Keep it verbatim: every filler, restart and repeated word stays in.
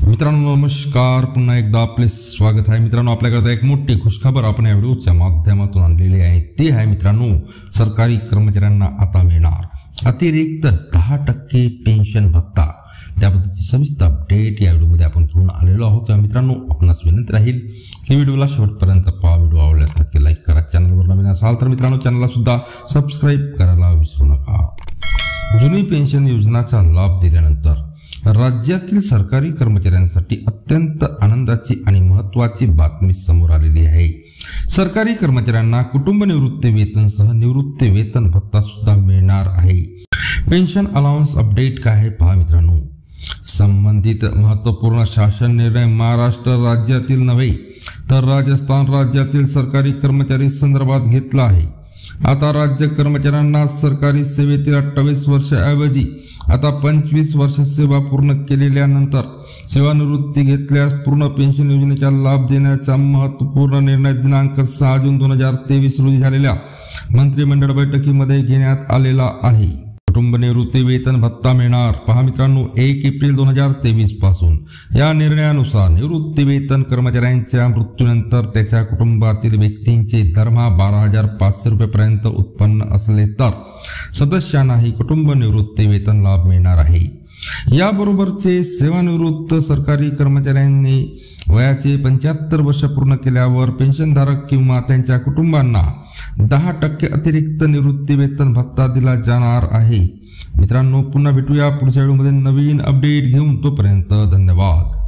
मित्रांनो नमस्कार, पुन्हा एकदा आपले स्वागत आहे। मित्रांनो आपल्याकडे एक मोठी खुशखबर आपण या व्हिडिओच्या माध्यमातून आणलेली आहे। ती आहे मित्रांनो, सरकारी कर्मचाऱ्यांना आता मिळणार अतिरिक्त दहा टक्के पेन्शन भत्ता। त्याबद्दलची सविस्तर अपडेट या व्हिडिओमध्ये आपण घेऊन आलेलो आहोत। मित्रांनो आपणास विनंती राहील की व्हिडिओला शेवटपर्यंत पहा। व्हिडिओ आवडल्यास नक्की लाईक करा, चॅनलवर नवीन असाल तर मित्रांनो चॅनलला सुद्धा सबस्क्राइब करायला विसरू नका। जुनी पेन्शन योजनाचा लाभ दिल्यानंतर राज्यातील सरकारी कर्मचाऱ्यांसाठी अत्यंत आनंदाची आणि महत्त्वाची बातमी समोर आलेली आहे। सरकारी कर्मचाऱ्यांना कुटुंब निवृत्ती वेतनसह निवृत्ती वेतन भत्ता सुद्धा मिळणार आहे। पेन्शन अलाउन्स अपडेट काय आहे पहा मित्रांनो। संबंधित महत्त्वपूर्ण शासन निर्णय महाराष्ट्र राज्यातील नव्हे तर राजस्थान राज्यातील सरकारी कर्मचारी संदर्भात घेतला आहे। आता राज्य कर्मचाऱ्यांना सरकारी सेवेतील अठ्ठावीस वर्षाऐवजी आता पंचवीस वर्ष सेवा पूर्ण केलेल्यानंतर सेवानिवृत्ती घेतल्यास पूर्ण पेन्शन योजनेचा लाभ देण्याचा महत्त्वपूर्ण निर्णय दिनांक सहा जून दोन हजार तेवीस रोजी झालेल्या मंत्रिमंडळ बैठकीमध्ये घेण्यात आलेला आहे। कुटुंब निवृत्ती वेतन भत्ता मिळणार पहा मित्रांनो। एक एप्रिल दोन हजार तेवीस पासून या निर्णयानुसार निवृत्ती वेतन कर्मचाऱ्यांच्या मृत्यूनंतर त्याच्या कुटुंबातील व्यक्तींचे दरमहा बारा हजार पाचशे रुपयेपर्यंत उत्पन्न असले तर सदस्यांनाही कुटुंब निवृत्ती वेतन लाभ मिळणार आहे। याबरोबरचे सेवानिवृत्त सरकारी कर्मचाऱ्यांनी वयाचे पंच्याहत्तर वर्ष पूर्ण केल्यावर पेन्शनधारक किंवा त्यांच्या कुटुंबांना दहा टक्के अतिरिक्त निवृत्ती वेतन भत्ता दिला जाणार आहे। मित्रांनो पुन्हा भेटूया पुढच्या व्हिडिओमध्ये नवीन अपडेट घेऊन, तोपर्यंत धन्यवाद।